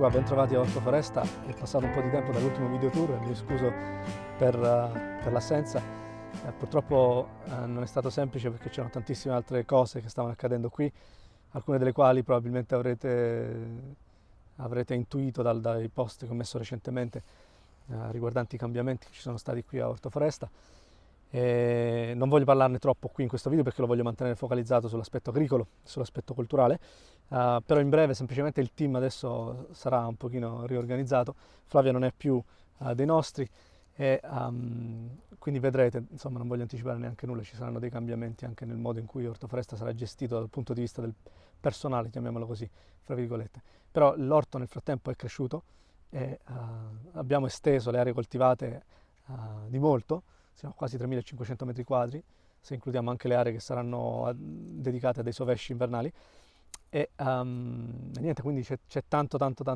bentrovati a Orto Foresta. È passato un po' di tempo dall'ultimo video tour, mi scuso per l'assenza. Purtroppo non è stato semplice perché c'erano tantissime altre cose che stavano accadendo qui, alcune delle quali probabilmente avrete intuito dai post che ho messo recentemente riguardanti i cambiamenti che ci sono stati qui a Orto Foresta. E non voglio parlarne troppo qui in questo video perché lo voglio mantenere focalizzato sull'aspetto agricolo, sull'aspetto culturale, però in breve semplicemente il team adesso sarà un pochino riorganizzato. Flavia non è più dei nostri e quindi vedrete, insomma non voglio anticipare neanche nulla, ci saranno dei cambiamenti anche nel modo in cui Orto Foresta sarà gestito dal punto di vista del personale, chiamiamolo così, fra virgolette. Però l'orto nel frattempo è cresciuto e abbiamo esteso le aree coltivate di molto. Siamo quasi 3.500 metri quadri, se includiamo anche le aree che saranno dedicate a dei sovesci invernali. E niente, quindi c'è tanto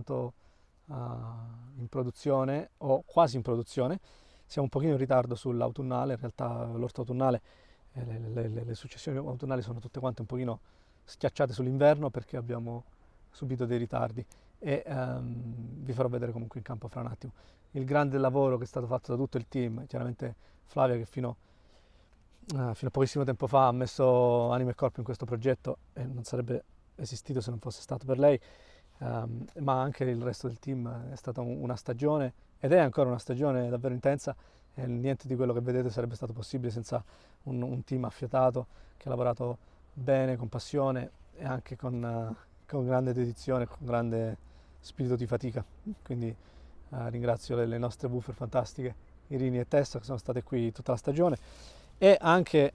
in produzione, o quasi in produzione. Siamo un pochino in ritardo sull'autunnale, in realtà l'orto autunnale, le successioni autunnali sono tutte quante un pochino schiacciate sull'inverno perché abbiamo subito dei ritardi e vi farò vedere comunque in campo fra un attimo. Il grande lavoro che è stato fatto da tutto il team, chiaramente Flavia che fino a pochissimo tempo fa ha messo anima e corpo in questo progetto e non sarebbe esistito se non fosse stato per lei, ma anche il resto del team. È stata una stagione ed è ancora una stagione davvero intensa e niente di quello che vedete sarebbe stato possibile senza un team affiatato che ha lavorato bene, con passione e anche con grande dedizione, con grande spirito di fatica. Quindi ringrazio le nostre woofer fantastiche, Irini e Tessa, che sono state qui tutta la stagione, e anche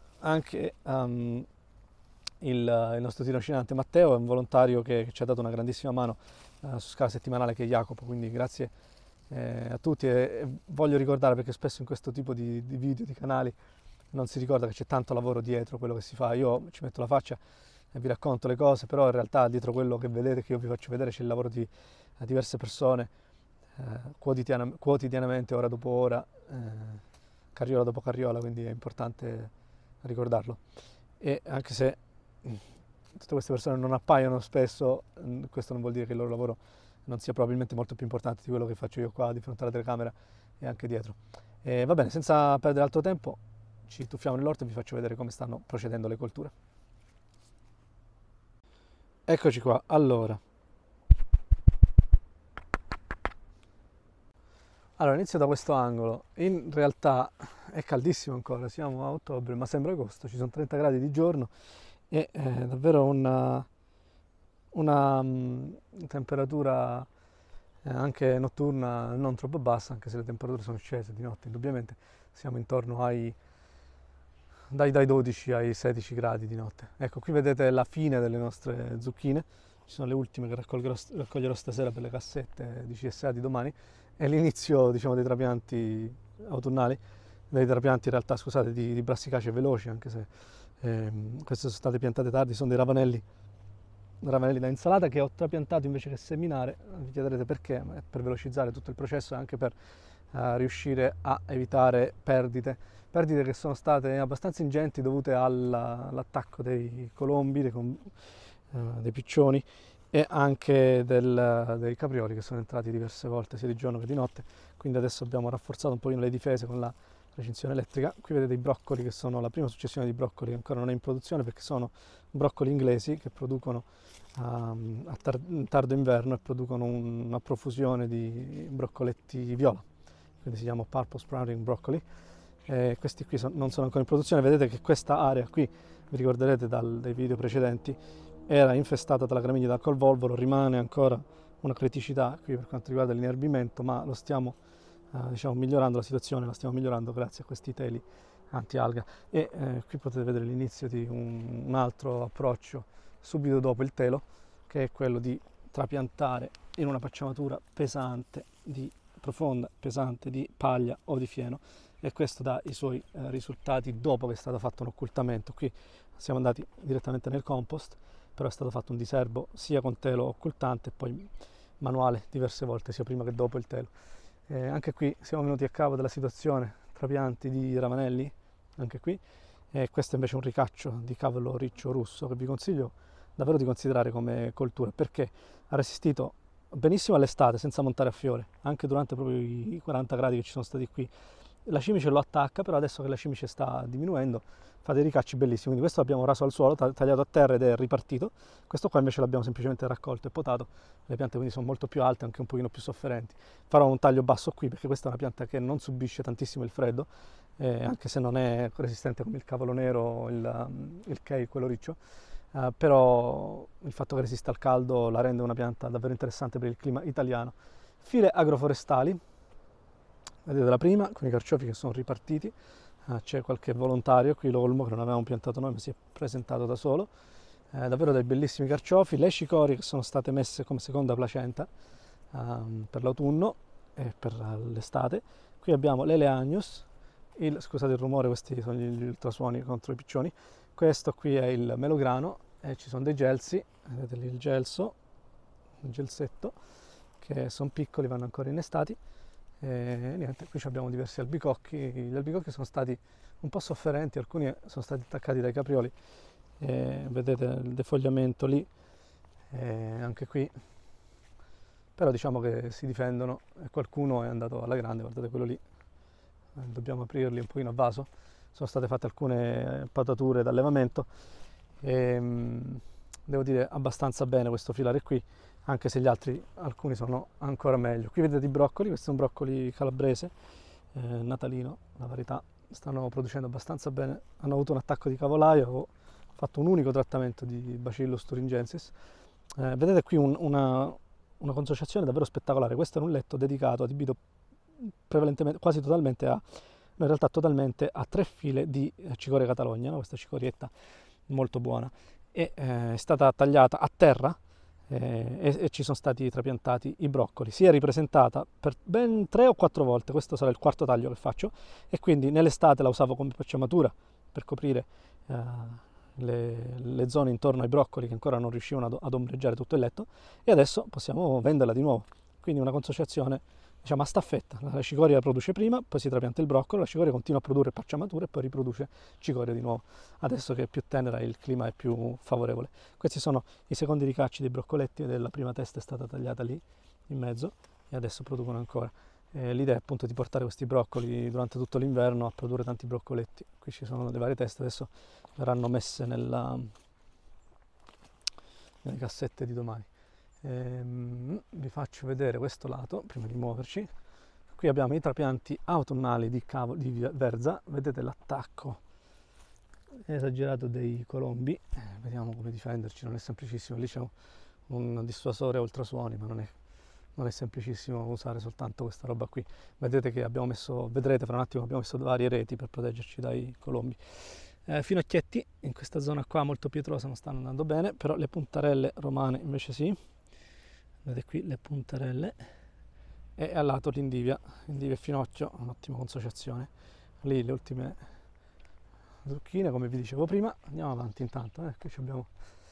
il nostro tirocinante Matteo, è un volontario che ci ha dato una grandissima mano su scala settimanale, che è Jacopo, quindi grazie a tutti. E voglio ricordare, perché spesso in questo tipo di video, di canali, non si ricorda che c'è tanto lavoro dietro quello che si fa. Io ci metto la faccia e vi racconto le cose, però in realtà dietro quello che vedete, che io vi faccio vedere, c'è il lavoro di diverse persone quotidianamente, ora dopo ora, carriola dopo carriola, quindi è importante ricordarlo. E anche se tutte queste persone non appaiono spesso, questo non vuol dire che il loro lavoro non sia probabilmente molto più importante di quello che faccio io qua di fronte alla telecamera e anche dietro. E va bene, senza perdere altro tempo ci tuffiamo nell'orto e vi faccio vedere come stanno procedendo le colture. Eccoci qua. Allora, inizio da questo angolo. In realtà è caldissimo ancora, siamo a ottobre, ma sembra agosto, ci sono 30 gradi di giorno e davvero una temperatura anche notturna non troppo bassa, anche se le temperature sono scese di notte, indubbiamente siamo intorno dai 12 ai 16 gradi di notte. Ecco, qui vedete la fine delle nostre zucchine, ci sono le ultime che raccoglierò stasera per le cassette di CSA di domani, e l'inizio, diciamo, dei trapianti autunnali, dei trapianti in realtà, scusate, di brassicacee veloci, anche se queste sono state piantate tardi, sono dei ravanelli da insalata che ho trapiantato invece che seminare. Vi chiederete perché, ma è per velocizzare tutto il processo e anche per riuscire a evitare perdite che sono state abbastanza ingenti, dovute all'attacco dei colombi, dei piccioni e anche dei caprioli, che sono entrati diverse volte sia di giorno che di notte. Quindi adesso abbiamo rafforzato un pochino le difese con la recinzione elettrica. Qui vedete i broccoli, che sono la prima successione di broccoli che ancora non è in produzione, perché sono broccoli inglesi che producono in tardo inverno e producono una profusione di broccoletti viola, quindi si chiama purple sprouting broccoli. Questi qui non sono ancora in produzione. Vedete che questa area qui, vi ricorderete dai video precedenti, era infestata dalla gramigna da colvolvolo. Rimane ancora una criticità qui per quanto riguarda l'inerbimento, ma lo stiamo diciamo migliorando la situazione, la stiamo migliorando grazie a questi teli anti-alga. E qui potete vedere l'inizio di un altro approccio subito dopo il telo, che è quello di trapiantare in una pacciamatura profonda, pesante di paglia o di fieno, e questo dà i suoi risultati dopo che è stato fatto un occultamento. Qui siamo andati direttamente nel compost, però è stato fatto un diserbo sia con telo occultante e poi manuale diverse volte, sia prima che dopo il telo. Anche qui siamo venuti a capo della situazione, trapianti di ravanelli anche qui, e questo invece è un ricaccio di cavolo riccio russo che vi consiglio davvero di considerare come coltura, perché ha resistito benissimo all'estate senza montare a fiore, anche durante proprio i 40 gradi che ci sono stati qui. La cimice lo attacca, però adesso che la cimice sta diminuendo fa dei ricacci bellissimi. Quindi questo l'abbiamo raso al suolo, tagliato a terra ed è ripartito. Questo qua invece l'abbiamo semplicemente raccolto e potato. Le piante quindi sono molto più alte, anche un pochino più sofferenti. Farò un taglio basso qui perché questa è una pianta che non subisce tantissimo il freddo, anche se non è resistente come il cavolo nero o il kale, quello riccio. Però il fatto che resista al caldo la rende una pianta davvero interessante per il clima italiano. File agroforestali, vedete la prima con i carciofi che sono ripartiti. C'è qualche volontario qui, l'olmo, che non avevamo piantato noi ma si è presentato da solo. Davvero dei bellissimi carciofi, le cicorie che sono state messe come seconda placenta per l'autunno e per l'estate. Qui abbiamo l'eleagnus, scusate il rumore, questi sono gli ultrasuoni contro i piccioni. Questo qui è il melograno e ci sono dei gelsi, vedete lì il gelso, il gelsetto, che sono piccoli, vanno ancora innestati. E niente, qui abbiamo diversi albicocchi. Gli albicocchi sono stati un po' sofferenti, alcuni sono stati attaccati dai caprioli. Vedete il defogliamento lì, anche qui, però diciamo che si difendono e qualcuno è andato alla grande. Guardate quello lì, dobbiamo aprirli un pochino a vaso. Sono state fatte alcune potature d'allevamento e devo dire abbastanza bene questo filare qui, anche se gli altri, alcuni sono ancora meglio. Qui vedete i broccoli, questo è un broccoli calabrese, natalino, la varietà, stanno producendo abbastanza bene, hanno avuto un attacco di cavolaio, ho fatto un unico trattamento di Bacillus thuringiensis. Vedete qui una consociazione davvero spettacolare. Questo è un letto dedicato, adibito prevalentemente, quasi totalmente in realtà totalmente a 3 file di cicoria catalogna, no? Questa cicorietta molto buona, è stata tagliata a terra e ci sono stati trapiantati i broccoli. Si è ripresentata per ben 3 o 4 volte, questo sarà il quarto taglio che faccio, e quindi nell'estate la usavo come pacciamatura per coprire le zone intorno ai broccoli che ancora non riuscivano ad ombreggiare tutto il letto, e adesso possiamo venderla di nuovo. Quindi una consociazione, diciamo, a staffetta. La cicoria produce prima, poi si trapianta il broccolo, la cicoria continua a produrre pacciamatura e poi riproduce cicoria di nuovo, adesso che è più tenera e il clima è più favorevole. Questi sono i secondi ricacci dei broccoletti, la prima testa è stata tagliata lì in mezzo e adesso producono ancora. L'idea è appunto di portare questi broccoli durante tutto l'inverno a produrre tanti broccoletti. Qui ci sono le varie teste, adesso verranno messe nelle cassette di domani. Vi faccio vedere questo lato prima di muoverci. Qui abbiamo i trapianti autunnali di verza, vedete l'attacco esagerato dei colombi. Vediamo come difenderci, non è semplicissimo. Lì c'è un dissuasore a ultrasuoni, ma non è semplicissimo usare soltanto questa roba qui. Vedete che abbiamo messo, vedrete fra un attimo, abbiamo messo varie reti per proteggerci dai colombi. Finocchietti in questa zona qua molto pietrosa non stanno andando bene, però le puntarelle romane invece sì. Vedete qui le puntarelle, e al lato l'indivia e finocchio, un'ottima consociazione. Lì le ultime zucchine, come vi dicevo prima. Andiamo avanti intanto. Qui abbiamo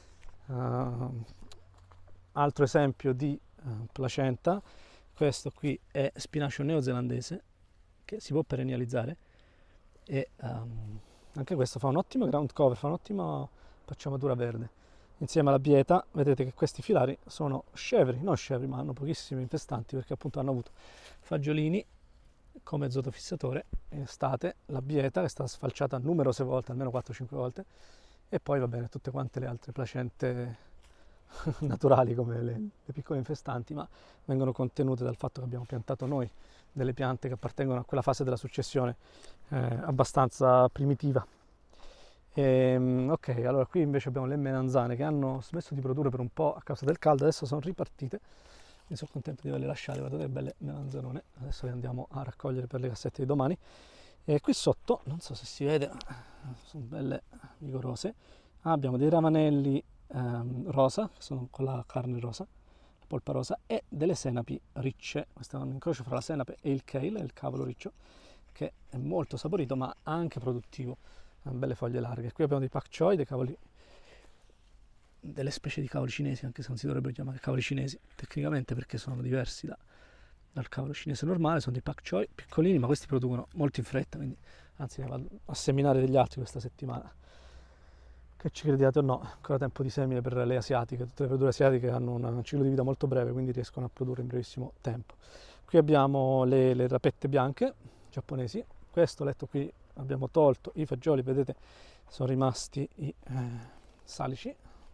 altro esempio di placenta. Questo qui è spinacio neozelandese che si può perennializzare e anche questo fa un ottimo ground cover, fa un'ottima pacciamatura verde. Insieme alla bieta vedete che questi filari sono scevri, non scevri ma hanno pochissimi infestanti, perché appunto hanno avuto fagiolini come azotofissatore in estate, la bieta che è stata sfalciata numerose volte, almeno 4-5 volte, e poi va bene tutte quante le altre placente naturali come le piccole infestanti, ma vengono contenute dal fatto che abbiamo piantato noi delle piante che appartengono a quella fase della successione abbastanza primitiva. Ok, allora qui invece abbiamo le melanzane che hanno smesso di produrre per un po' a causa del caldo, adesso sono ripartite, mi sono contento di averle lasciate. Guardate che belle melanzanone, adesso le andiamo a raccogliere per le cassette di domani. E qui sotto, non so se si vede, sono belle vigorose, abbiamo dei ravanelli rosa, che sono con la carne rosa, la polpa rosa, e delle senapi ricce. Questo è un incrocio fra la senape e il kale, il cavolo riccio, che è molto saporito ma anche produttivo. Belle foglie larghe. Qui abbiamo dei pak choi, dei cavoli, delle specie di cavoli cinesi, anche se non si dovrebbero chiamare cavoli cinesi tecnicamente perché sono diversi dal cavolo cinese normale. Sono dei pak choi piccolini, ma questi producono molto in fretta, quindi anzi ne vado a seminare degli altri questa settimana. che ci crediate o no, ancora tempo di semine per le asiatiche. Tutte le verdure asiatiche hanno un ciclo di vita molto breve, quindi riescono a produrre in brevissimo tempo. Qui abbiamo le rapette bianche giapponesi. Questo letto qui abbiamo tolto i fagioli, vedete sono rimasti i salici,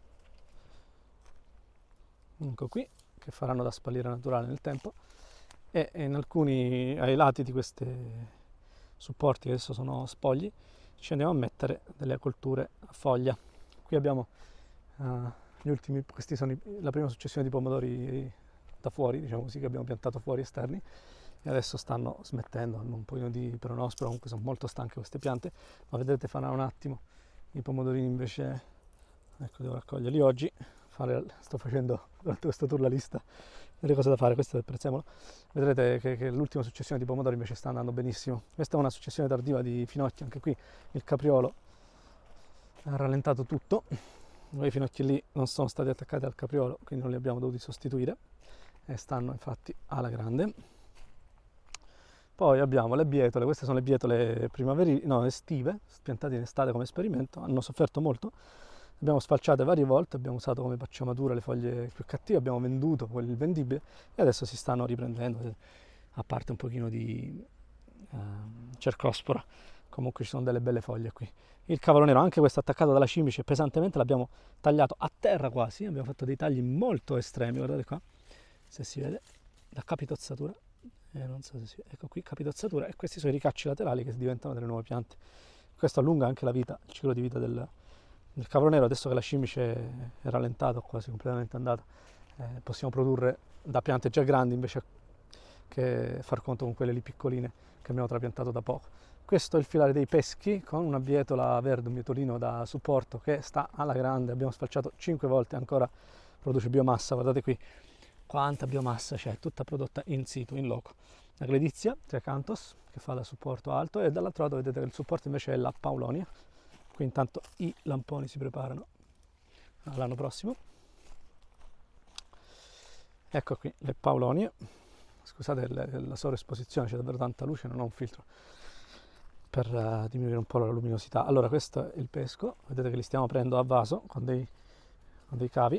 ecco qui, che faranno da spalliera naturale nel tempo, e in alcuni ai lati di questi supporti che adesso sono spogli ci andiamo a mettere delle colture a foglia. Qui abbiamo gli ultimi, questi sono la prima successione di pomodori da fuori, diciamo così, che abbiamo piantato fuori esterni, e adesso stanno smettendo, hanno un pochino di peronospora, comunque sono molto stanche queste piante, ma vedete farà un attimo i pomodorini invece, ecco, devo raccoglierli oggi, sto facendo durante questo tour la lista delle cose da fare. Questo è il prezzemolo, vedrete che l'ultima successione di pomodori invece sta andando benissimo. Questa è una successione tardiva di finocchi, anche qui il capriolo ha rallentato tutto, quei finocchi lì non sono stati attaccati al capriolo, quindi non li abbiamo dovuti sostituire e stanno infatti alla grande. Poi abbiamo le bietole, queste sono le bietole estive, piantate in estate come esperimento, hanno sofferto molto, le abbiamo sfalciate varie volte, abbiamo usato come pacciamatura le foglie più cattive, abbiamo venduto il vendibile e adesso si stanno riprendendo, a parte un pochino di cercospora, comunque ci sono delle belle foglie qui. Il cavolo nero, anche questo attaccato dalla cimice pesantemente, l'abbiamo tagliato a terra quasi, abbiamo fatto dei tagli molto estremi, guardate qua, se si vede, la capitozzatura. Non so se si vede, ecco qui capitozzatura, e questi sono i ricacci laterali che diventano delle nuove piante. Questo allunga anche la vita, il ciclo di vita del cavolo nero. Adesso che la cimice è rallentata, quasi completamente andata, possiamo produrre da piante già grandi invece che far conto con quelle lì piccoline che abbiamo trapiantato da poco. Questo è il filare dei peschi con una bietola verde, un bietolino da supporto che sta alla grande, abbiamo sfalciato 5 volte, ancora produce biomassa, guardate qui quanta biomassa c'è, tutta prodotta in situ, in loco. La gledizia, Triacanthos, che fa da supporto alto, e dall'altro lato vedete che il supporto invece è la paulonia. Qui intanto i lamponi si preparano all'anno prossimo. Ecco qui le paulonie. Scusate la sovraesposizione, c'è davvero tanta luce, non ho un filtro per diminuire un po' la luminosità. Allora, questo è il pesco, vedete che li stiamo prendendo a vaso con dei cavi.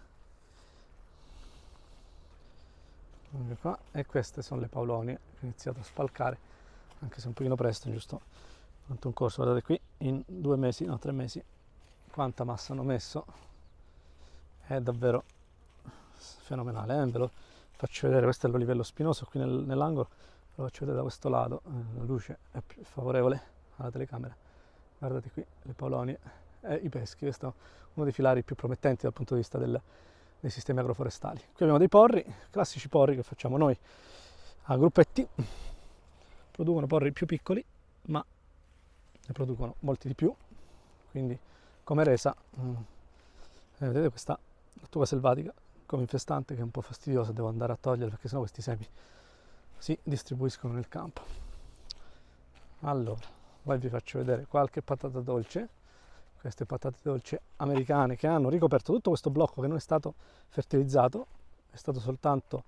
Qua. E queste sono le paulonie che ho iniziato a spalcare, anche se un pochino presto, giusto quanto un corso. Guardate qui, in 2 mesi, no 3 mesi, quanta massa hanno messo, è davvero fenomenale, ve lo faccio vedere. Questo è il livello spinoso qui nell'angolo, lo faccio vedere da questo lato, la luce è più favorevole alla telecamera. Guardate qui le paulonie e i peschi. Questo è uno dei filari più promettenti dal punto di vista dei sistemi agroforestali. Qui abbiamo dei porri, classici porri che facciamo noi a gruppetti, producono porri più piccoli ma ne producono molti di più, quindi come resa vedete questa lattuga selvatica come infestante che è un po' fastidiosa, devo andare a togliere perché sennò questi semi si distribuiscono nel campo. Allora, poi vi faccio vedere qualche patata dolce. Queste patate dolci americane che hanno ricoperto tutto questo blocco che non è stato fertilizzato, è stato soltanto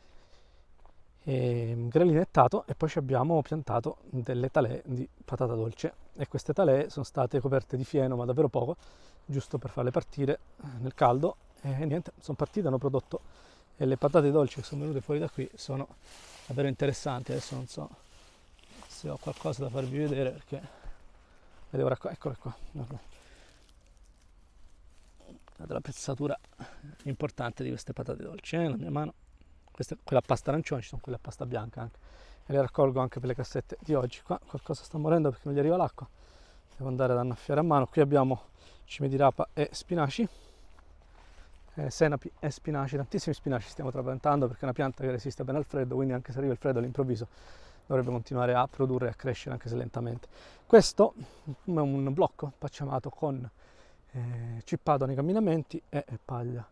grelinettato, e poi ci abbiamo piantato delle talee di patata dolce e queste talee sono state coperte di fieno, ma davvero poco, giusto per farle partire nel caldo, e niente, sono partite, hanno prodotto, e le patate dolci che sono venute fuori da qui sono davvero interessanti. Adesso non so se ho qualcosa da farvi vedere perché le devo raccogliere, eccole qua. Guardate la pezzatura importante di queste patate dolci nella mia mano. Questa è quella a pasta arancione, ci sono quelle a pasta bianca anche, e le raccolgo anche per le cassette di oggi. Qua qualcosa sta morendo perché non gli arriva l'acqua, devo andare ad annaffiare a mano. Qui abbiamo cime di rapa e spinaci, senapi e spinaci, tantissimi spinaci stiamo trapiantando perché è una pianta che resiste bene al freddo, quindi anche se arriva il freddo all'improvviso dovrebbe continuare a produrre e a crescere anche se lentamente. Questo è un blocco pacciamato con cippato nei camminamenti e paglia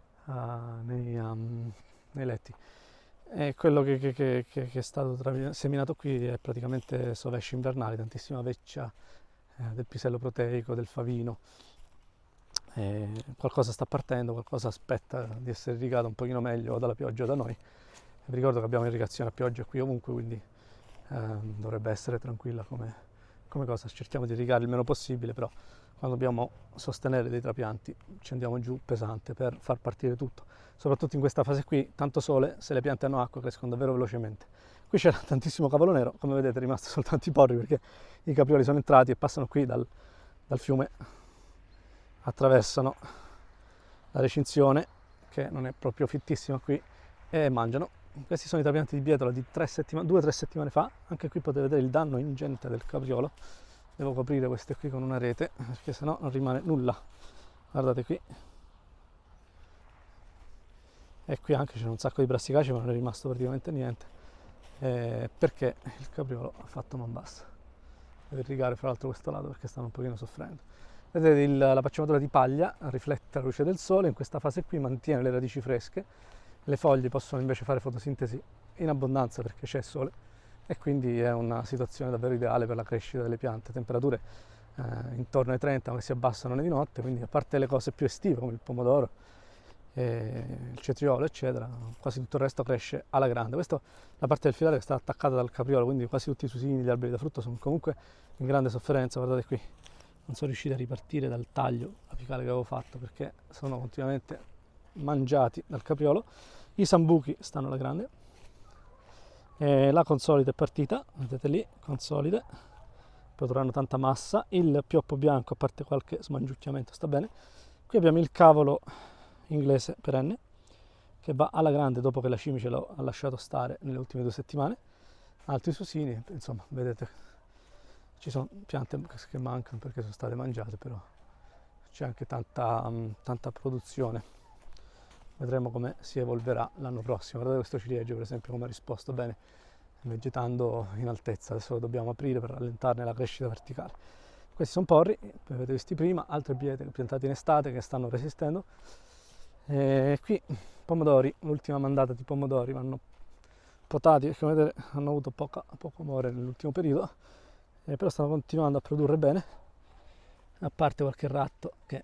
nei letti. E quello che è stato seminato qui è praticamente sovescio invernale, tantissima veccia del pisello proteico, del favino. Qualcosa sta partendo, qualcosa aspetta di essere irrigato un pochino meglio dalla pioggia da noi. Vi ricordo che abbiamo irrigazione a pioggia qui ovunque, quindi dovrebbe essere tranquilla come come cosa cerchiamo di irrigare il meno possibile, però quando dobbiamo sostenere dei trapianti ci andiamo giù pesante per far partire tutto, soprattutto in questa fase qui, tanto sole, se le piante hanno acqua crescono davvero velocemente. Qui c'era tantissimo cavolo nero, come vedete è rimasto soltanto i porri perché i caprioli sono entrati e passano qui dal fiume, attraversano la recinzione che non è proprio fittissima qui e mangiano. Questi sono i trapianti di bietola di 2 o 3 settimane fa. Anche qui potete vedere il danno ingente del capriolo. Devo coprire queste qui con una rete perché sennò non rimane nulla. Guardate qui, e qui anche c'è un sacco di brassicaci ma non è rimasto praticamente niente, perché il capriolo ha fatto man bassa. Devo irrigare fra l'altro questo lato perché stanno un pochino soffrendo. Vedete la pacciamatura di paglia riflette la luce del sole, in questa fase qui mantiene le radici fresche, le foglie possono invece fare fotosintesi in abbondanza perché c'è sole e quindi è una situazione davvero ideale per la crescita delle piante. Temperature intorno ai 30 che si abbassano di notte, quindi a parte le cose più estive come il pomodoro, il cetriolo eccetera, quasi tutto il resto cresce alla grande. Questa la parte del filare che sta attaccata dal capriolo, quindi quasi tutti i susini degli alberi da frutto sono comunque in grande sofferenza. Guardate qui, non sono riusciti a ripartire dal taglio apicale che avevo fatto perché sono continuamente mangiati dal capriolo. I sambuchi stanno alla grande, la consolida è partita, vedete lì, consolide, produrranno tanta massa. Il pioppo bianco, a parte qualche smangiucchiamento, sta bene. Qui abbiamo il cavolo inglese perenne che va alla grande dopo che la cimice l'ho lasciato stare nelle ultime 2 settimane. Altri susini, insomma, vedete, ci sono piante che mancano perché sono state mangiate, però c'è anche tanta produzione. Vedremo come si evolverà l'anno prossimo. Guardate questo ciliegio per esempio come ha risposto bene, vegetando in altezza. Adesso lo dobbiamo aprire per rallentarne la crescita verticale. Questi sono porri, come avete visti prima, altre biete piantate in estate che stanno resistendo. E qui pomodori, l'ultima mandata di pomodori vanno potati perché come vedete hanno avuto poco amore nell'ultimo periodo, però stanno continuando a produrre bene, a parte qualche ratto che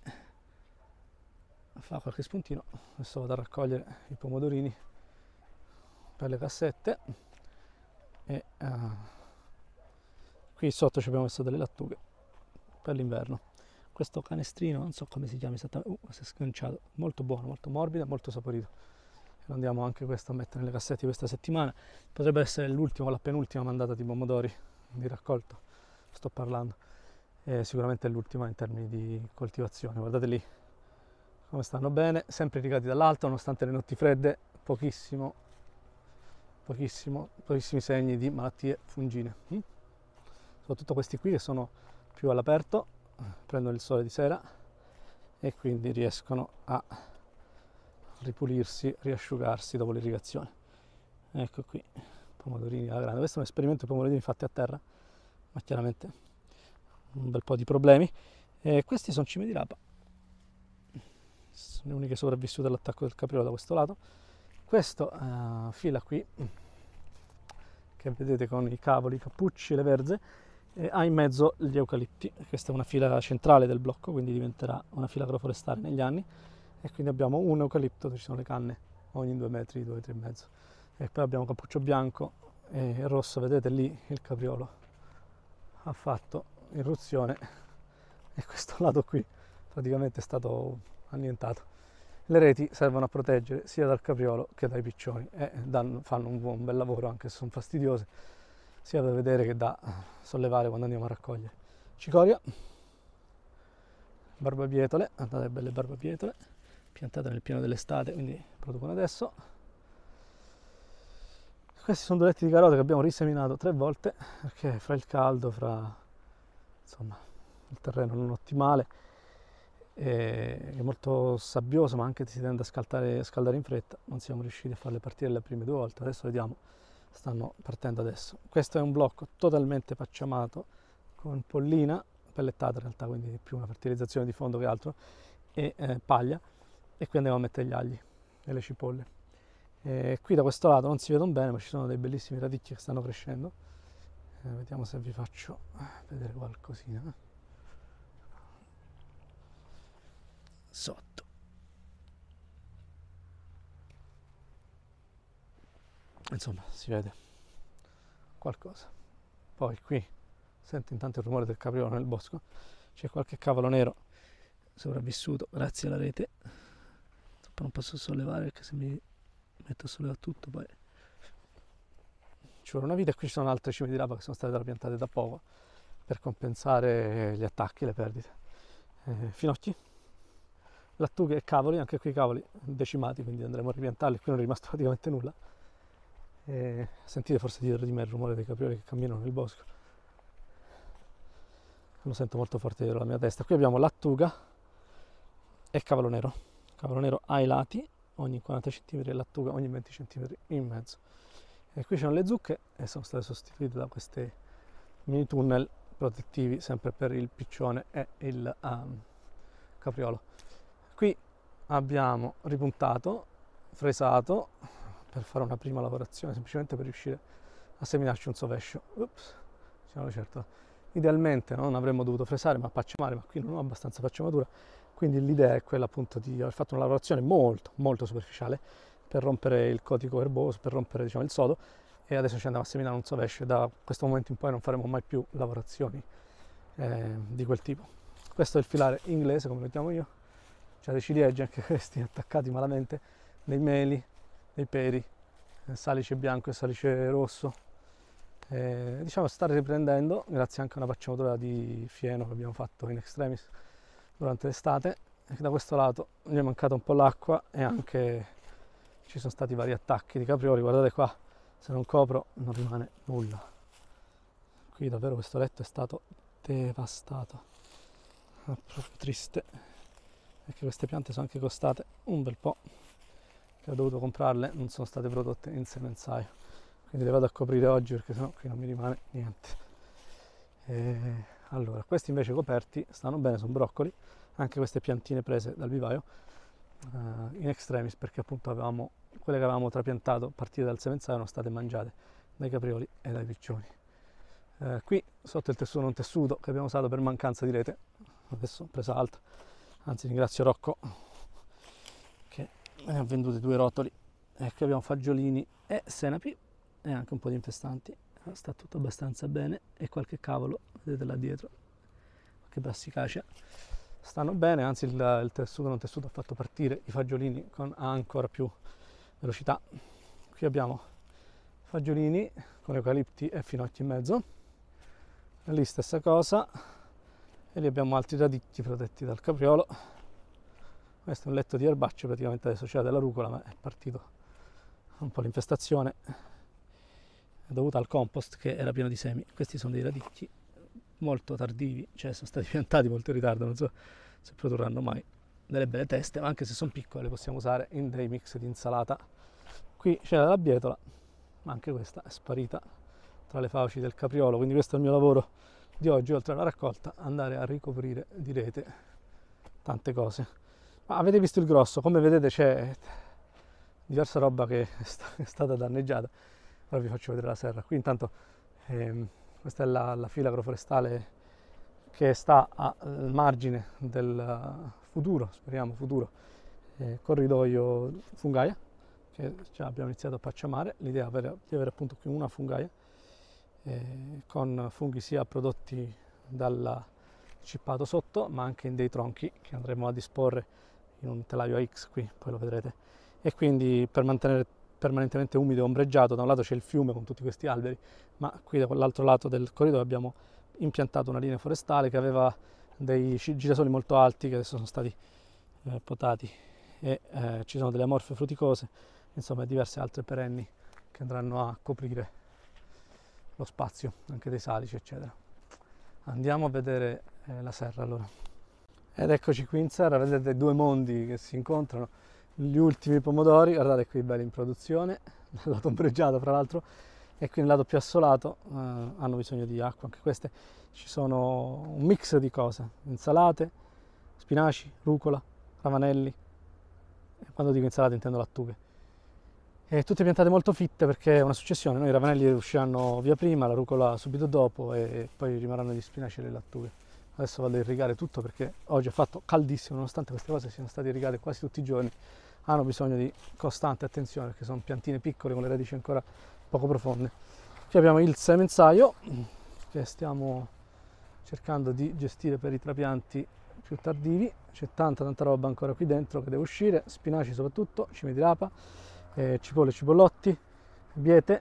fa qualche spuntino. Adesso vado a raccogliere i pomodorini per le cassette e qui sotto ci abbiamo messo delle lattughe per l'inverno. Questo canestrino non so come si chiama esattamente, si è sganciato, molto buono, molto morbido, molto saporito. Lo andiamo anche questo a mettere nelle cassette questa settimana. Potrebbe essere l'ultimo, la penultima mandata di pomodori di raccolto, sto parlando, sicuramente è l'ultima in termini di coltivazione. Guardate lì come stanno bene, sempre irrigati dall'alto nonostante le notti fredde, pochissimi segni di malattie fungine. Soprattutto questi qui che sono più all'aperto, prendono il sole di sera e quindi riescono a ripulirsi, riasciugarsi dopo l'irrigazione. Ecco qui, pomodorini alla grande. Questo è un esperimento di pomodorini fatti a terra, ma chiaramente un bel po' di problemi. Questi sono cime di rapa, sono le uniche sopravvissute all'attacco del capriolo da questo lato. Questo fila qui, che vedete con i cavoli, i cappucci, le verze, ha in mezzo gli eucalipti. Questa è una fila centrale del blocco, quindi diventerà una fila agroforestale negli anni, e quindi abbiamo un eucalipto dove ci sono le canne ogni 2 metri, 2 metri e mezzo, e poi abbiamo cappuccio bianco e rosso. Vedete lì il capriolo ha fatto irruzione e questo lato qui praticamente è stato annientato. Le reti servono a proteggere sia dal capriolo che dai piccioni e fanno un bel lavoro, anche se sono fastidiose, sia da vedere che da sollevare quando andiamo a raccogliere. Cicoria, barbabietole, guardate belle barbabietole, piantate nel pieno dell'estate, quindi producono adesso. Questi sono 2 letti di carote che abbiamo riseminato 3 volte perché fra il caldo, insomma, il terreno non ottimale, è molto sabbioso, ma anche si tende a scaldare in fretta, non siamo riusciti a farle partire le prime 2 volte. Adesso vediamo, stanno partendo adesso. Questo è un blocco totalmente pacciamato con pollina pellettata in realtà, quindi più una fertilizzazione di fondo che altro, e paglia, e qui andiamo a mettere gli agli e le cipolle. Qui da questo lato non si vedono bene, ma ci sono dei bellissimi radicchi che stanno crescendo. Vediamo se vi faccio vedere qualcosina sotto. Insomma, si vede qualcosa. Poi qui sente intanto il rumore del capriolo nel bosco. C'è qualche cavolo nero sopravvissuto grazie alla rete. Non posso sollevare perché se mi metto a sollevare tutto poi ci vuole una vita. E qui ci sono altre cime di rapa che sono state trapiantate da poco per compensare gli attacchi, le perdite. Finocchi, lattughe e cavoli, anche qui i cavoli decimati, quindi andremo a ripiantarli. Qui non è rimasto praticamente nulla. Sentite forse dietro di me il rumore dei caprioli che camminano nel bosco, lo sento molto forte dietro la mia testa. Qui abbiamo lattuga e cavolo nero ai lati ogni 40 cm e lattuga ogni 20 cm in mezzo. E qui ci sono le zucche e sono state sostituite da questi mini tunnel protettivi sempre per il piccione e il capriolo. Qui abbiamo ripuntato, fresato per fare una prima lavorazione, semplicemente per riuscire a seminarci un sovescio. Ups, diciamo certo. Idealmente non avremmo dovuto fresare ma pacciamare, ma qui non ho abbastanza pacciamatura, quindi l'idea è quella appunto di aver fatto una lavorazione molto superficiale per rompere il cotico erboso, per rompere diciamo il sodo, e adesso ci andiamo a seminare un sovescio e da questo momento in poi non faremo mai più lavorazioni di quel tipo. Questo è il filare inglese, come lo chiamo io. C'ha dei ciliegi anche questi attaccati malamente, dei meli, dei peri, salice bianco e salice rosso. Diciamo sta riprendendo grazie anche a una pacciamatura di fieno che abbiamo fatto in extremis durante l'estate. E da questo lato gli è mancata un po' l'acqua e anche ci sono stati vari attacchi di caprioli. Guardate qua, se non copro non rimane nulla. Qui davvero questo letto è stato devastato, è proprio triste, perché queste piante sono anche costate un bel po', che ho dovuto comprarle, non sono state prodotte in semenzaio, quindi le vado a coprire oggi perché sennò qui non mi rimane niente. Allora, questi invece coperti stanno bene, sono broccoli, anche queste piantine prese dal vivaio in extremis, perché appunto avevamo quelle che avevamo trapiantato partite dal semenzaio, erano state mangiate dai caprioli e dai piccioni. Qui sotto il tessuto non tessuto che abbiamo usato per mancanza di rete, adesso ho presa alta, anzi ringrazio Rocco che ne ha vendute 2 rotoli. E qui abbiamo fagiolini e senapi e anche un po' di infestanti, sta tutto abbastanza bene, e qualche cavolo, vedete là dietro, qualche brassicacea, stanno bene, anzi il tessuto non tessuto ha fatto partire i fagiolini con ancora più velocità. Qui abbiamo fagiolini con eucalipti e finocchi in mezzo, e lì stessa cosa, e lì abbiamo altri radicchi protetti dal capriolo. Questo è un letto di erbacce, praticamente adesso c'era della rucola, ma è partito un po' l'infestazione, è dovuta al compost che era pieno di semi. Questi sono dei radicchi molto tardivi, cioè sono stati piantati molto in ritardo, non so se produrranno mai delle belle teste, ma anche se sono piccole le possiamo usare in dei mix di insalata. Qui c'era la bietola, ma anche questa è sparita tra le fauci del capriolo, quindi questo è il mio lavoro di oggi, oltre alla raccolta, andare a ricoprire di rete tante cose. Ma avete visto il grosso, come vedete c'è diversa roba che è stata danneggiata. Ora vi faccio vedere la serra. Qui intanto questa è la fila agroforestale che sta al margine del futuro, speriamo futuro, corridoio fungaia, che già abbiamo iniziato a pacciamare. L'idea è di avere appunto qui una fungaia con funghi sia prodotti dal cippato sotto, ma anche in dei tronchi che andremo a disporre in un telaio a X, qui poi lo vedrete, e quindi per mantenere permanentemente umido e ombreggiato. Da un lato c'è il fiume con tutti questi alberi, ma qui da quell'altro lato del corridoio abbiamo impiantato una linea forestale che aveva dei girasoli molto alti che adesso sono stati potati, e ci sono delle amorfe fruticose, insomma diverse altre perenni che andranno a coprire lo spazio, anche dei salici eccetera. Andiamo a vedere la serra allora. Ed eccoci qui in serra, vedete 2 mondi che si incontrano, gli ultimi pomodori, guardate qui belli in produzione, dal lato ombreggiato fra l'altro, e qui nel lato più assolato hanno bisogno di acqua anche queste. Ci sono un mix di cose, insalate, spinaci, rucola, ravanelli, e quando dico insalate intendo lattughe, e tutte piantate molto fitte perché è una successione, noi i ravanelli usciranno via prima, la rucola subito dopo e poi rimarranno gli spinaci e le lattughe. Adesso vado a irrigare tutto perché oggi ha fatto caldissimo, nonostante queste cose siano state irrigate quasi tutti i giorni, hanno bisogno di costante attenzione perché sono piantine piccole con le radici ancora poco profonde. Qui abbiamo il semenzaio che stiamo cercando di gestire per i trapianti più tardivi. C'è tanta roba ancora qui dentro che deve uscire, spinaci soprattutto, cime di rapa, cipolle e cipollotti, biete,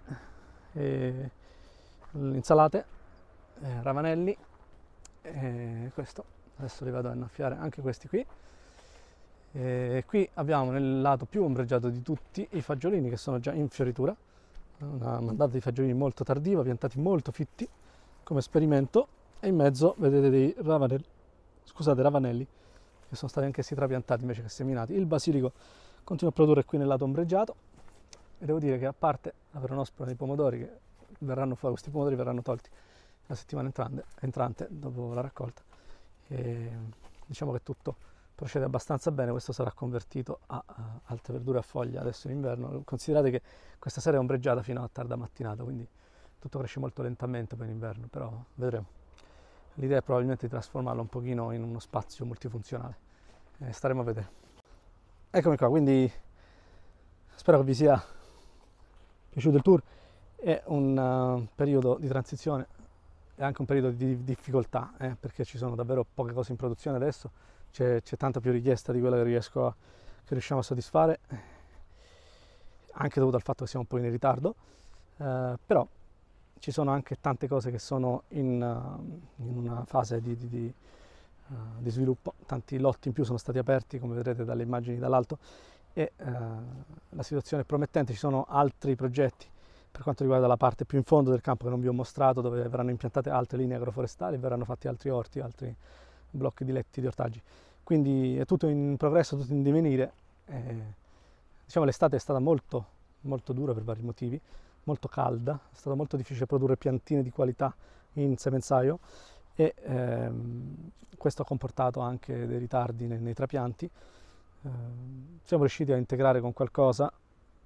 insalate, ravanelli, questo adesso li vado a innaffiare anche questi qui. Qui abbiamo nel lato più ombreggiato di tutti i fagiolini che sono già in fioritura, una mandata di fagiolini molto tardiva, piantati molto fitti come esperimento, e in mezzo vedete dei ravanelli che sono stati anch'essi trapiantati invece che seminati. Il basilico continua a produrre qui nel lato ombreggiato, e devo dire che, a parte la peronospora dei pomodori che verranno fuori, questi pomodori verranno tolti la settimana entrante dopo la raccolta, diciamo che tutto procede abbastanza bene. Questo sarà convertito a altre verdure a foglia adesso in inverno. Considerate che questa serie è ombreggiata fino a tarda mattinata, quindi tutto cresce molto lentamente poi in inverno, però vedremo. L'idea è probabilmente di trasformarlo un pochino in uno spazio multifunzionale, staremo a vedere. Eccomi qua, quindi spero che vi sia piaciuto il tour. È un periodo di transizione, è anche un periodo di difficoltà, perché ci sono davvero poche cose in produzione adesso, c'è tanta più richiesta di quella che riusciamo a soddisfare, anche dovuto al fatto che siamo un po' in ritardo, però ci sono anche tante cose che sono in una fase di sviluppo. Tanti lotti in più sono stati aperti, come vedrete dalle immagini dall'alto, e la situazione è promettente. Ci sono altri progetti per quanto riguarda la parte più in fondo del campo che non vi ho mostrato, dove verranno impiantate altre linee agroforestali, verranno fatti altri orti, altri blocchi di letti di ortaggi. Quindi è tutto in progresso, tutto in divenire. Diciamo, l'estate è stata molto dura per vari motivi, molto calda, è stato molto difficile produrre piantine di qualità in semenzaio, e questo ha comportato anche dei ritardi nei trapianti. Siamo riusciti a integrare con qualcosa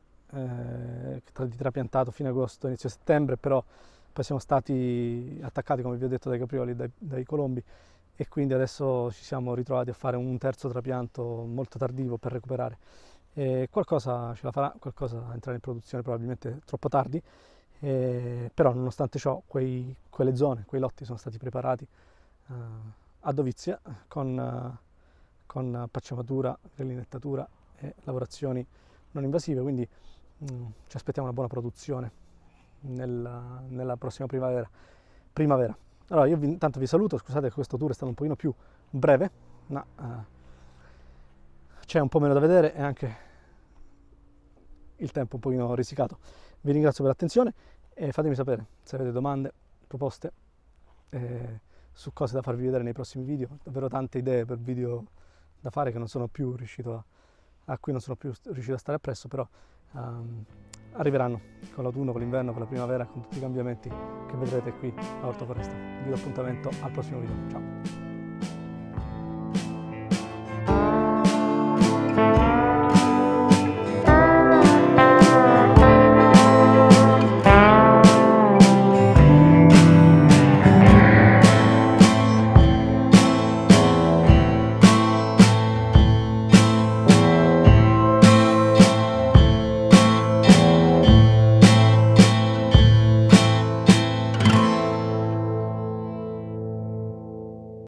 di trapiantato fine agosto, inizio settembre, però poi siamo stati attaccati, come vi ho detto, dai caprioli, dai colombi, e quindi adesso ci siamo ritrovati a fare un terzo trapianto molto tardivo per recuperare. Qualcosa ce la farà, qualcosa entrerà in produzione probabilmente troppo tardi, però nonostante ciò quelle zone, quei lotti sono stati preparati a dovizia con pacciamatura, grellinettatura e lavorazioni non invasive, quindi ci aspettiamo una buona produzione nella prossima primavera. Allora io intanto vi saluto, scusate che questo tour è stato un pochino più breve, ma c'è un po' meno da vedere e anche il tempo un pochino risicato. Vi ringrazio per l'attenzione e fatemi sapere se avete domande, proposte su cose da farvi vedere nei prossimi video. Davvero tante idee per video da fare che non sono più riuscito a cui non sono più riuscito a stare appresso, però arriveranno con l'autunno, con l'inverno, con la primavera, con tutti i cambiamenti che vedrete qui a Orto Foresta. Vi do appuntamento al prossimo video. Ciao!